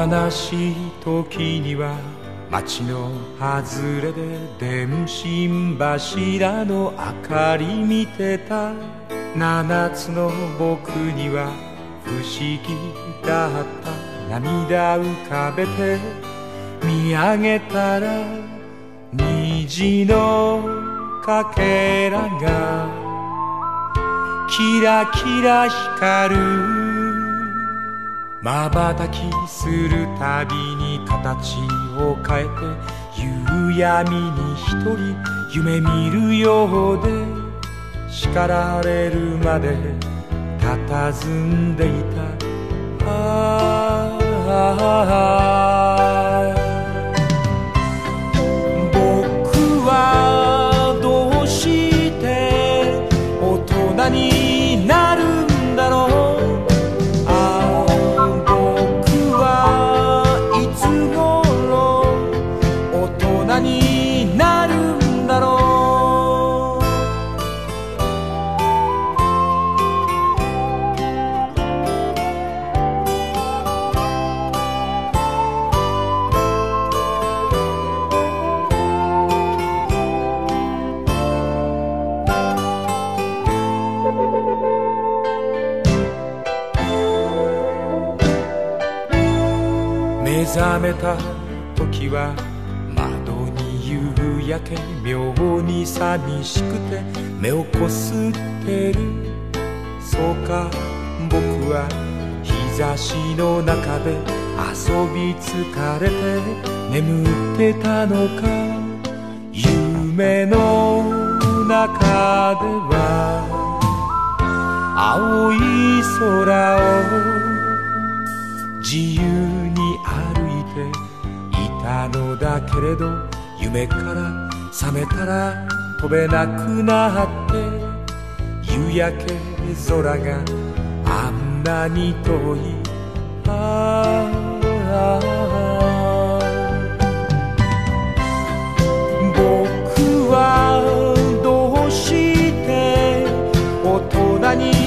悲しい時には街の外れで電信柱の明かり見てた。七つの僕には不思議だった。涙浮かべて見上げたら虹のかけらがキラキラ光る。瞬きするたびに形を変えて夕闇に一人夢見るようで叱られるまで佇んでいた。僕はどうして大人になるんだろう。になるんだろう。目覚めた時は夕焼け妙に寂しくて目をこすってる。そうか僕は日差しの中で遊び疲れて眠ってたのか。夢の中では青い空を自由に歩いていたのだけれど夢から覚めたら飛べなくなって夕焼け空があんなに遠い。僕はどうして大人に